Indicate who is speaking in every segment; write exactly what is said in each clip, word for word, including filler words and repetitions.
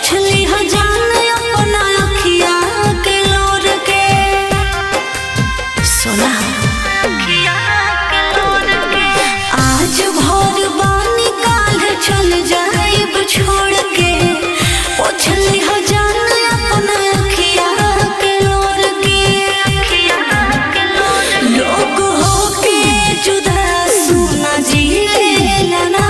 Speaker 1: पोछली हो जान अपना अखिया के लोर के सोना अखिया के लोर के आज भोर बानी काल चल जाइब छोड़ के पोछली हो जान अपना अखिया के लोर के अखिया के लोर लोग हो के जुदा सुना जी लेना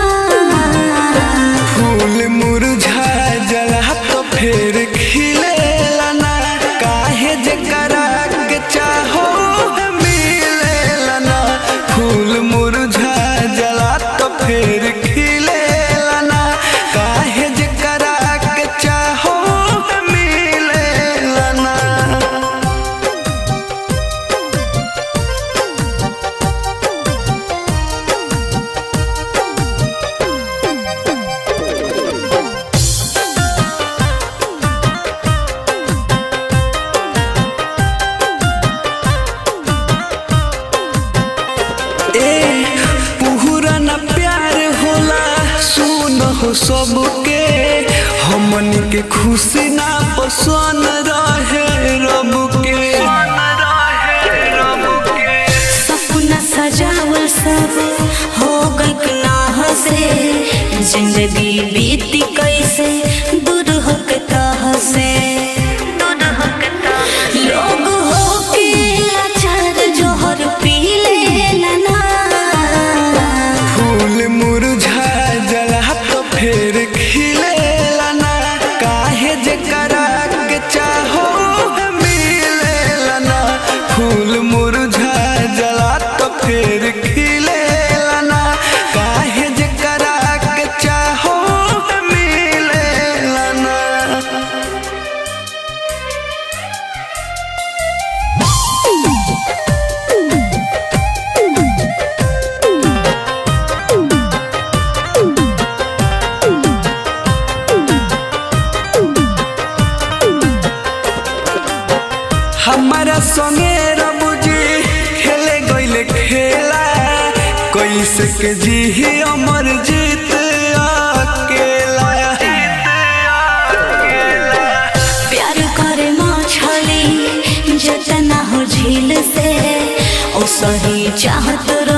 Speaker 2: फूल मुरझा जला तो फिर खिलेला ना काहे जकरा के चाहो मिलेला ना फूल मुरझा जला तो फिर खिलेला ना काहे जकरा के चाहो मिलेला ना। हो सबके हमन के खुशी ना पसंद रहे रब के
Speaker 1: सपना सजावल सब हो गइल ना हसे जिंदगी बीती कैसे दूर होके कह से लोग हो के लाचार जोहर पी लेला ना
Speaker 2: फूल मुरझा जला तो फिर खिलेला ना काहे जकरा के चाहो मिलेला ना फूल मुरझा जला तो फिर खिलेला ना काहे जकरा के चाहो मिलेला ना। हमारा संगे रबुजी खेले गइले खेला कैसे के जी अमर जीत अकेला
Speaker 1: प्यार करे मछली जतना हो झील से ओ सही चाहत